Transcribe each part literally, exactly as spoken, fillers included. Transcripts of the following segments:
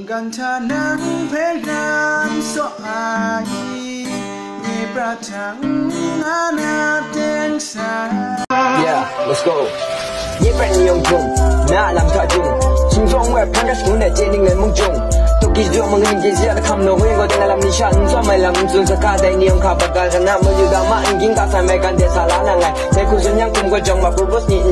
กันทานังเพลามสออายีเงประทังอาณาเตงสา Yeah let's go ยี่เป็นนิยมจุงน่าลำท่าจุงชิงจงเว็บพันกับสกุลเนี่ยเจนิงเงินมุ่งจุงตุกิจมึงยิงเสียแต่คำโน้ยก็ต้องลำนิชันชอบไม่ลำจุนสักการแต่นิยมขับประกันชนะมืออยู่ดามาอิงกิงกับสายไม่กันเดชาลานังไงแต่คุณส่วนยังคุมก็จงมา propose นี่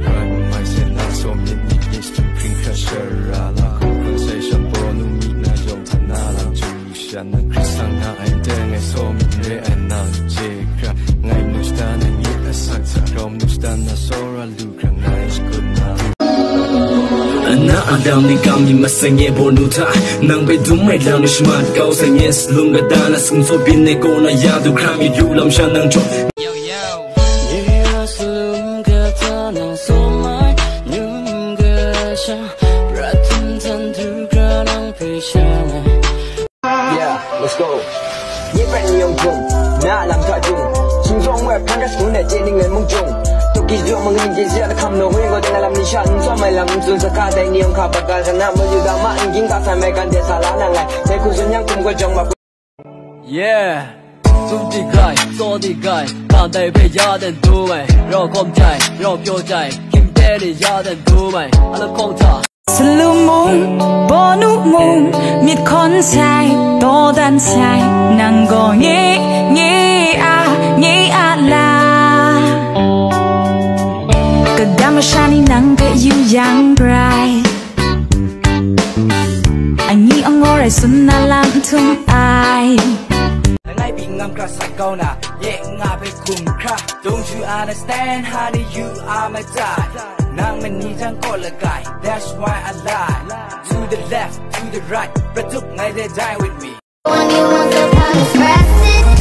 Na adam ni kami masanye bonuta nang bedum mai lang ni smart kau sanye slum ga dana sung so bin ne ko na ya du kram yu lam shan nang cho yo yo yeah slum ga dana so mai nyum ga sha pratin tan du ga nang pe sha yeah let's go ยี่เป็นนิยมจุงน่าลำท่าจุงชิงจงเว็บพันกับสกุลเนี่ยเจนิงเงินมุ่งจุงตุกิจมึงยิงเสียแต่คำโน้ยก็ต้องลำนิชันชอบไม่ลำจุนสักการแต่นิยมขับประกันชนะมืออยู่ดามาอิงกิงกับสายไม่กันเดชาลานังไงแต่คุณส่วนยังคุมก็จงมา Yeah สุดที่ใครโซที่ใครผ่านได้ไปยาเดินดูไหมเราคมใจเราเพียวใจคิมเต้ได้ยาเดินดูไหมอะไรของเธอสลุมมุงบอนุมุงมิดคนใส่โตดันใส่นั่งก็เงี้ยเงี้ยอาเงี้ยอาลากระดามชานี่นั่งก็อยู่ยังไกลอันนี้อ่างอไรสุนน่าลำทุ่มไอไงพิงงามกระสักเกาหน้าเย่งาไปคุมครา Don't you understand honey you are my dad นางมันนี่ทั้งคนละกาย That's why I lie To the left to the right ประจุไงได้ die with me When you want the promise, press it